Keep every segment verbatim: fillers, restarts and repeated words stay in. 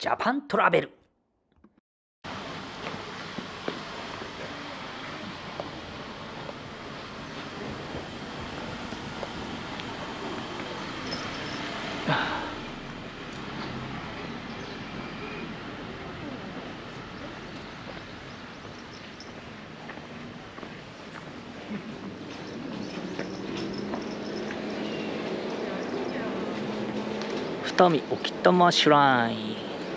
ジャパントラベル。二見沖多摩シュライン。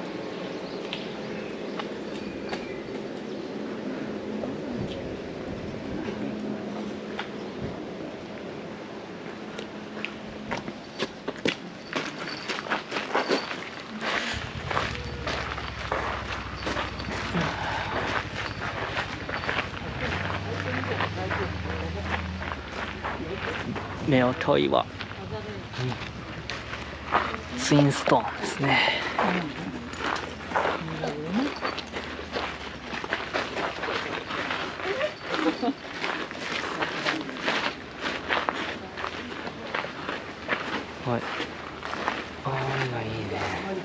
夫婦岩、ツインストーンですね。はい、あーがいいね。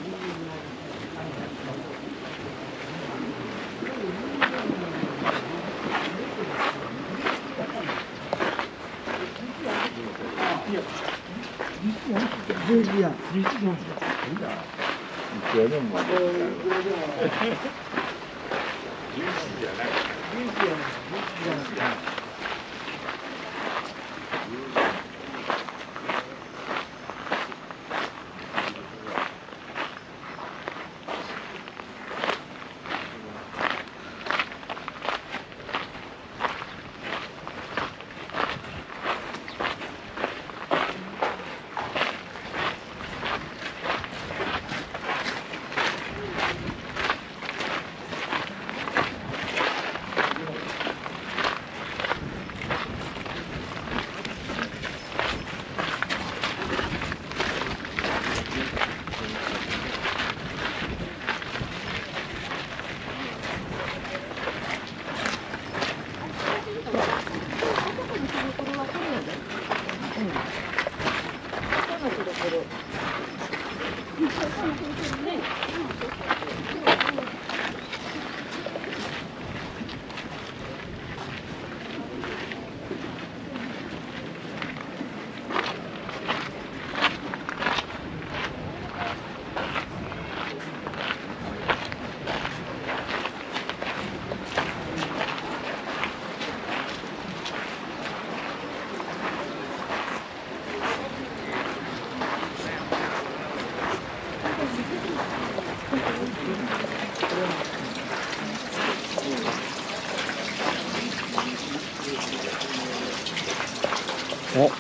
お、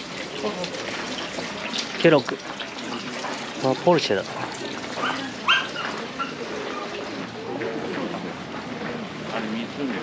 ケロッグ、あ、ポルシェだ。 あれ水ね。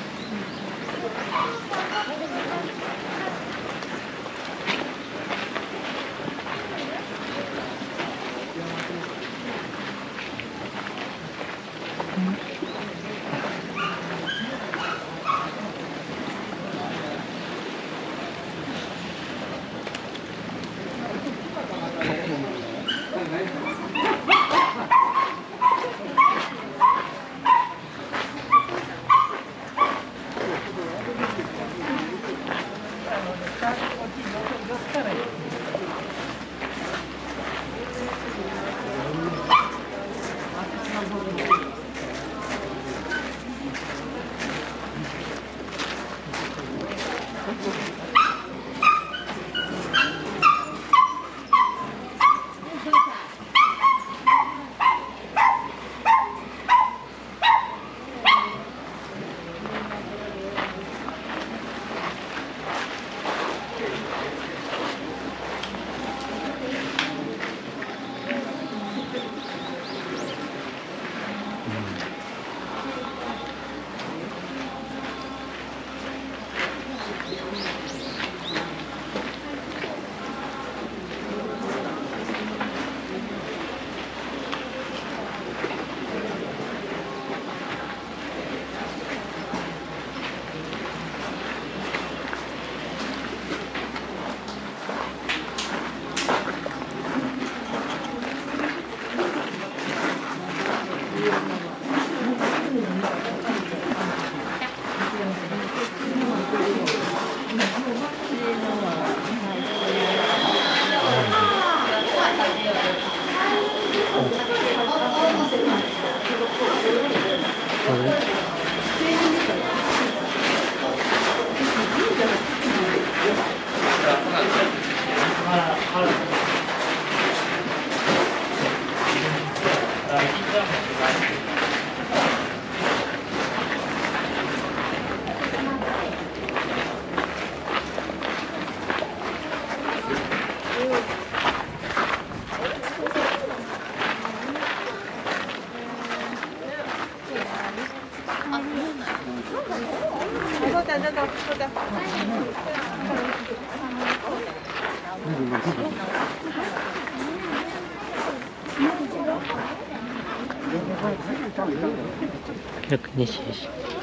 ひゃくにじゅうよん。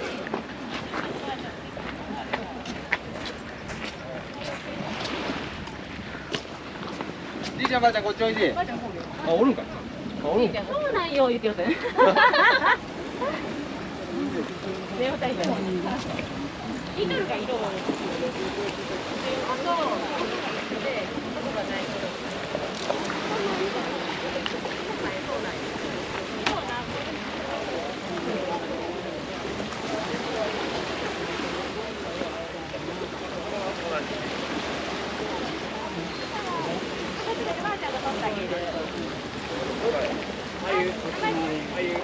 じいちゃんばあちゃんこっちおいで。あ、おるんか。あ、おるんか。 そうなんよ言ってください。眠たいじゃない。いとるか色を。あとでことがないけど。そうなんよ。ばあちゃんが取ってあげる。あゆ、あゆ。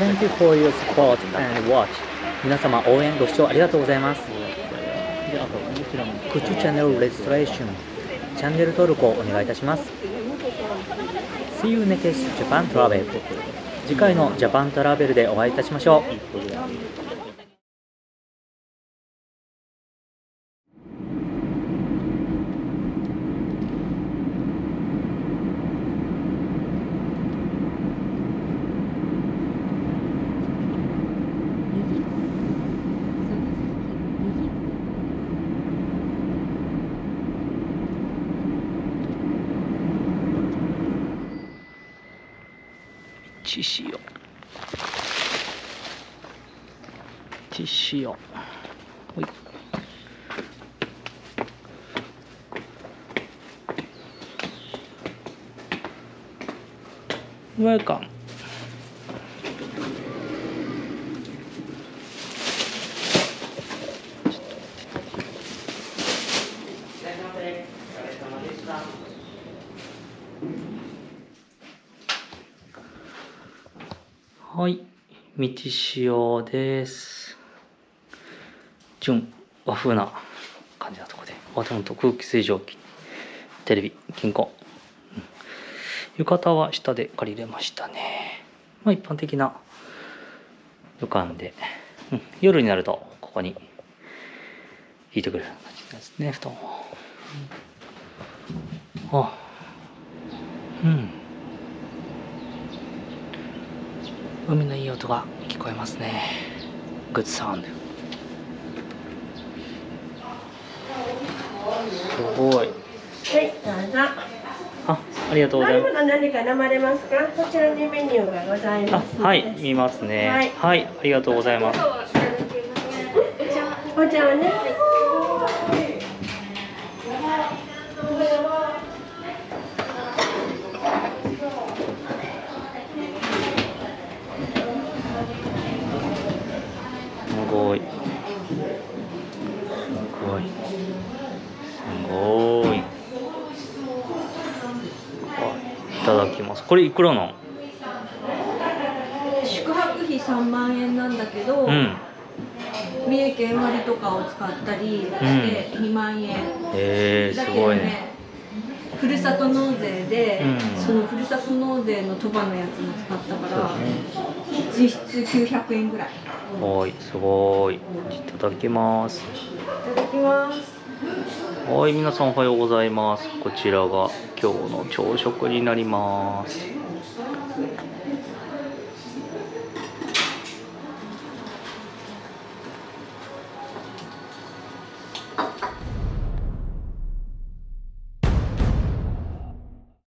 Thank you for your support and watch. 皆様応援ご視聴ありがとうございます。 で、あと、こちらも。 グッチャンネルレジストレーション。チャンネル登録をお願いいたします。See you next Japan Travel。次回のジャパントラベルでお会いいたしましょう。 チシオチシオほい。Welcome。はい、道潮です。純和風な感じなところで、あと空気清浄機、テレビ、金庫、うん、浴衣は下で借りれましたね。まあ一般的な旅館で、うん、夜になるとここに引いてくれる感じですね、布団を。うん、あ、うん。海のいい音が聞こえますね。グッドサウンド。すごい。 はい、どうぞ。 あ、ありがとうございます。 何か飲まれますか？こちらにメニューがございます。 あ、はい、見ますね。 はい、 はい、ありがとうございます。 お茶はね。 すごい。すごい。すごい。いただきます。これいくらなの？ 宿泊費さんまんえんなんだけど、うん、三重県割とかを使ったりしてにまんえん。 へえー、すごいね。 ふるさと納税で、うん、そのふるさと納税の鳥羽のやつも使ったから、ね、実質きゅうひゃくえんぐらい。 はい、すごい。いただきます。 いただきます。 はい、皆さんおはようございます。こちらが今日の朝食になります。